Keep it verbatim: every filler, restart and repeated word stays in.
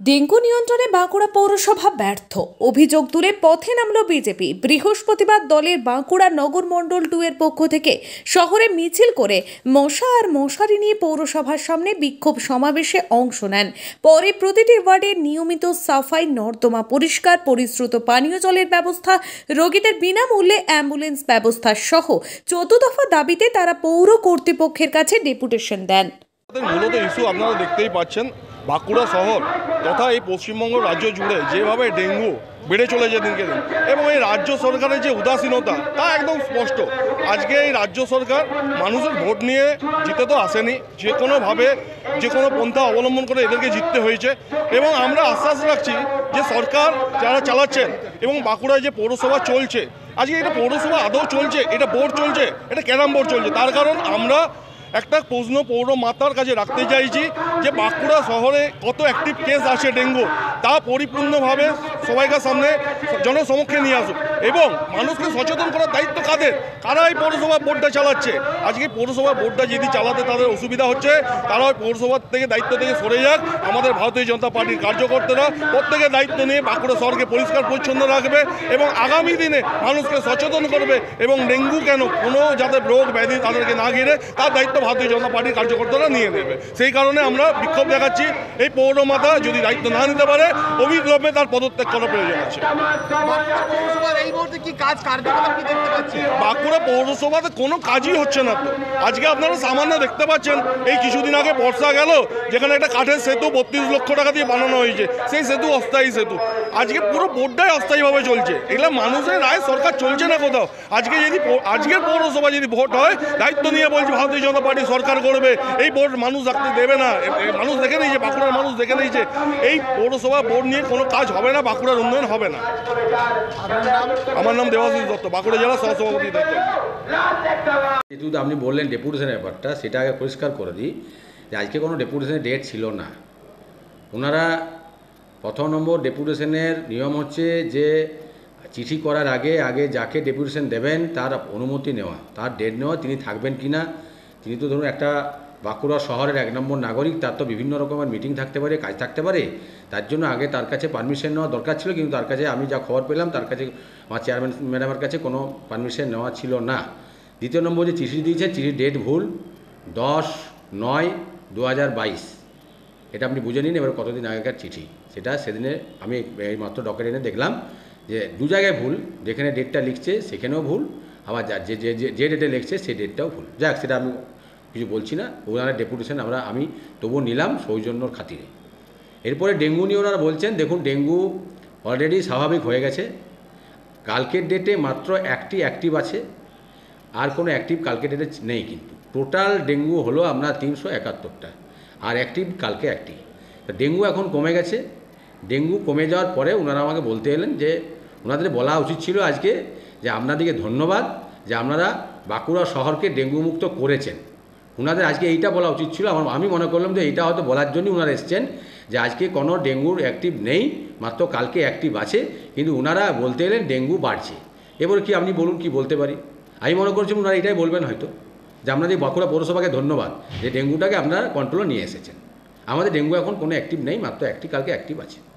Dengue নিয়ন্ত্রণে বাঁকুড়া পৌরসভা ব্যর্থ, অভিযোগ তুলে পথে নামল বিজেপি। বৃহস্পতিবার দলের বাঁকুড়া নগর মণ্ডল টু এর পক্ষ থেকে শহরে মিছিল করে মশা আর মশারি নিয়ে পৌরসভার সামনে বিক্ষোভ সমাবেশে অংশ নেন। পরে প্রতিটি ওয়ার্ডে নিয়মিত সাফাই, নর্দমা পরিষ্কার, পরিশ্রুত পানীয় জলের ব্যবস্থা, রোগীদের বিনামূল্যে অ্যাম্বুলেন্স ব্যবস্থা সহ চৌদ্দ দফা দাবিতে তারা পৌর কর্তৃপক্ষের কাছে ডেপুটেশন দেন। মূলত ইস্যু আপনারা দেখতেই পাচ্ছেন, বাঁকুড়া শহর তথা এই পশ্চিমবঙ্গ রাজ্য জুড়ে যেভাবে ডেঙ্গু বেড়ে চলেছে দিনকে দিন, এবং এই রাজ্য সরকারের যে উদাসীনতা তা একদম স্পষ্ট। আজকে এই রাজ্য সরকার মানুষের ভোট নিয়ে জিতে তো আসেনি, যে কোনোভাবে যে কোনো পন্থা অবলম্বন করে এদেরকে জিততে হয়েছে। এবং আমরা আশ্বাস রাখছি যে সরকার যারা চালাচ্ছেন এবং বাঁকুড়ায় যে পৌরসভা চলছে, আজকে এটা পৌরসভা আদৌ চলছে, এটা বোর্ড চলছে, এটা ক্যারাম বোর্ড চলছে। তার কারণ আমরা একটা প্রশ্ন পৌর মাতার কাছে রাখতে চাইছি যে বাঁকুড়া শহরে কত অ্যাক্টিভ কেস আসে ডেঙ্গু, তা পরিপূর্ণভাবে সবাইকার সামনে জনসমক্ষে নিয়ে আসুক এবং মানুষকে সচেতন করার দায়িত্ব কাদের, কারা এই পৌরসভা বোর্ডটা চালাচ্ছে। আজকে পৌরসভা বোর্ডটা যদি চালাতে তাদের অসুবিধা হচ্ছে, তারা ওই পৌরসভার থেকে দায়িত্ব থেকে সরে যাক। আমাদের ভারতীয় জনতা পার্টির কার্যকর্তারা প্রত্যেকের দায়িত্ব নিয়ে বাঁকুড়া শহরকে পরিষ্কার পরিচ্ছন্ন রাখবে এবং আগামী দিনে মানুষকে সচেতন করবে এবং ডেঙ্গু কেন কোনো যাতে রোগ ব্যাধি তাদেরকে না ঘিরে তার দায়িত্ব ভারতীয় জনতা পার্টির কার্যকর্তারা নিয়ে নেবে। সেই কারণে আমরা বিক্ষোভ দেখাচ্ছি। এই পৌরমাতা যদি দায়িত্ব না নিতে পারে, অবিলম্বে তার পদত্যাগ করার প্রয়োজন আছে। বাঁকুড়া পৌরসভাতে কোনো কাজই হচ্ছে না তো। আজকে আপনারা সামান্য দেখতে পাচ্ছেন, এই কিছুদিন আগে বর্ষা গেল, যেখানে একটা কাঠের সেতু বত্রিশ লক্ষ টাকা দিয়ে বানানো হয়েছে, সেই সেতু অস্থায়ী সেতু। আজকে পুরো বোর্ডটাই অস্থায়ীভাবে চলছে। এগুলো মানুষের রায়, সরকার চলছে না কোথাও। আজকে যদি আজকের পৌরসভা যদি ভোট হয়, দায়িত্ব নিয়ে বলছে ভারতীয় জনতা পার্টি সরকার করবে, এই বোর্ড মানুষ রাখতে দেবে না। মানুষ দেখে নিয়েছে, বাঁকুড়ার মানুষ দেখে নিয়েছে, এই পৌরসভা বোর্ড নিয়ে কোনো কাজ হবে না, বাঁকুড়ার উন্নয়ন হবে না। আমার নাম দেবাশিস দত্ত, বাঁকুড়া জেলা সহসভাপতি দায়িত্ব। যেহেতু আপনি বললেন ডেপুটেশনের ব্যাপারটা, সেটা আগে পরিষ্কার করে দিই যে আজকে কোনো ডেপুটেশনের ডেট ছিল না। ওনারা প্রথম নম্বর ডেপুটেশনের নিয়ম হচ্ছে যে চিঠি করার আগে আগে যাকে ডেপুটেশন দেবেন তার অনুমতি নেওয়া, তার ডেট নেওয়া, তিনি থাকবেন কি না। তিনি তো ধরুন একটা বাঁকুড়া শহরের এক নম্বর নাগরিক, তার তো বিভিন্ন রকমের মিটিং থাকতে পারে, কাজ থাকতে পারে, তার জন্য আগে তার কাছে পারমিশন নেওয়া দরকার ছিল। কিন্তু তার কাছে আমি যা খবর পেলাম, তার কাছে আমার চেয়ারম্যান ম্যাডামের কাছে কোনো পারমিশন নেওয়া ছিল না। দ্বিতীয় নম্বর যে চিঠি দিয়েছে, চিঠির ডেট ভুল, দশ নয় দু হাজার বাইশ। এটা আপনি বুঝে নিন। এবার কতদিন আগেকার চিঠি, সেটা সেদিনে আমি এই মাত্র ডকেট এনে দেখলাম যে দু জায়গায় ভুল, যেখানে ডেটটা লিখছে সেখানেও ভুল, আবার যে যে যে ডেটে লিখছে সেই ডেটটাও ভুল। যাক, সেটা আমি কিছু বলছি না। ওনারা ডেপুটেশন আমরা আমি তবুও নিলাম সৌজন্যর খাতিরে। এরপরে ডেঙ্গু নিয়ে ওনারা বলছেন, দেখুন ডেঙ্গু অলরেডি স্বাভাবিক হয়ে গেছে। কালকের ডেটে মাত্র একটি অ্যাক্টিভ আছে, আর কোনো অ্যাক্টিভ কালকের ডেটে নেই। কিন্তু টোটাল ডেঙ্গু হলো আমরা তিনশো একাত্তরটা, আর অ্যাক্টিভ কালকে একটি। ডেঙ্গু এখন কমে গেছে। ডেঙ্গু কমে যাওয়ার পরে ওনারা আমাকে বলতে এলেন যে ওনাদের বলা উচিত ছিল আজকে যে আপনাদেরকে ধন্যবাদ যে আপনারা বাঁকুড়া শহরকে ডেঙ্গু মুক্ত করেছেন। ওনাদের আজকে এইটা বলা উচিত ছিল। আমার আমি মনে করলাম যে এইটা হয়তো বলার জন্যই ওনারা এসছেন যে আজকে কোনো ডেঙ্গুর অ্যাক্টিভ নেই, মাত্র কালকে অ্যাক্টিভ আছে। কিন্তু ওনারা বলতে এলেন ডেঙ্গু বাড়ছে। এবার কি আপনি বলুন কি বলতে পারি? আমি মনে করছি ওনারা এটাই বলবেন হয়তো, যে আপনাদের বাঁকুড়া পৌরসভাকে ধন্যবাদ যে ডেঙ্গুটাকে আপনারা কন্ট্রোলে নিয়ে এসেছেন। আমাদের ডেঙ্গু এখন কোনো অ্যাক্টিভ নেই, মাত্র একটি কালকে অ্যাক্টিভ আছে।